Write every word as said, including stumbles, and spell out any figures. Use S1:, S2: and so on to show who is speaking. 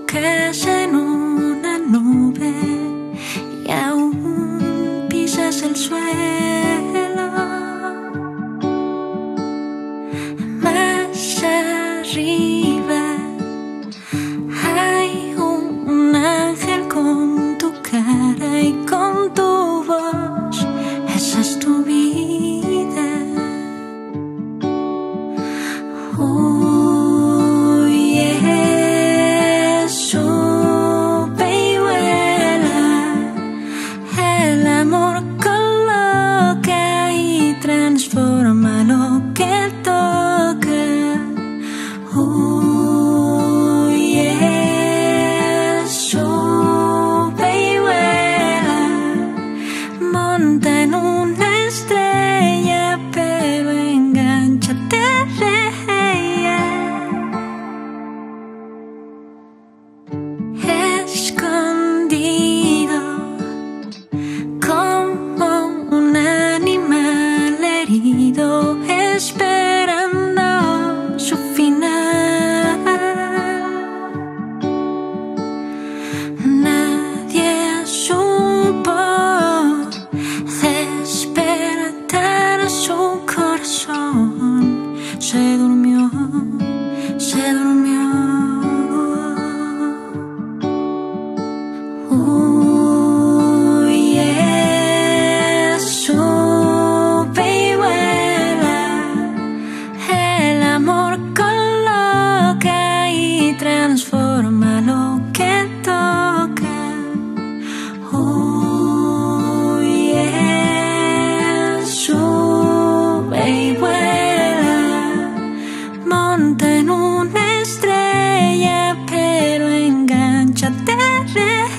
S1: caes en una nube y aún pisas el suelo. Más arriba hay un ángel con tu cara y con tu voz. Esa es tu vida. Hoy es sube y vuela. El amor coloca y transforma lo que toca. Hoy es sube y vuela. Monta en una estrella, pero engánchate de ella. Escondido como un animal herido, esperando su final. Nadie supo despertar su corazón. Se durmió, se durmió. Hoy es sube y vuela. El amor coloca y transforma lo que toca. Hoy es sube y vuela. Monta en una estrella, pero engánchate.